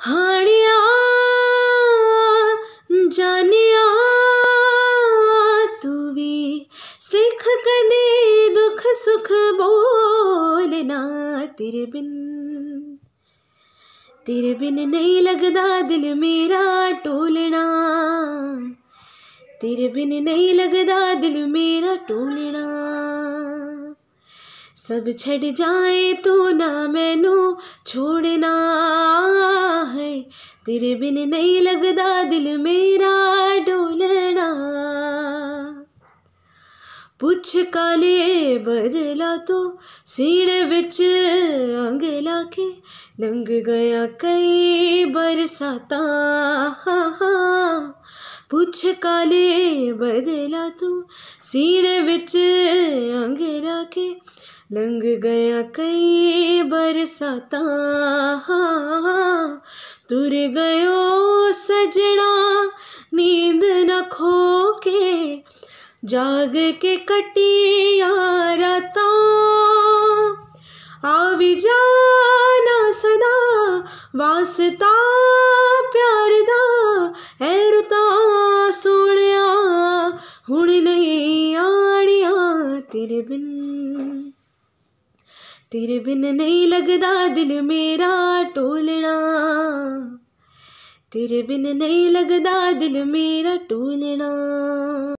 हाड़िया जानिया तू भी सिख कदे दुख सुख बोलना। तेरे बिन नहीं लगदा दिल मेरा टोलना। तेरे बिन नहीं लगदा दिल मेरा टोलना। सब छड़ जाए तो ना मैनू छोड़ना है। तेरे बिन नहीं लगदा दिल मेरा डोलना। पुछ काले बदला तो सीने विच अंग लाके लंघ गया कई बरसाता। पुछ काले बदला तो सीने विच अंग लाके लंघ गया कई बरसाता। तुर गयो सजना नींद न खो के जाग के कटिया राता। आवी जाना सदा वास्ता प्यार दा ऐ रुता सोहणिया हुण नहीं आनिया। तेरे बिन नहीं लगदा दिल मेरा टोलना। तेरे बिन नहीं लगदा दिल मेरा टोलना।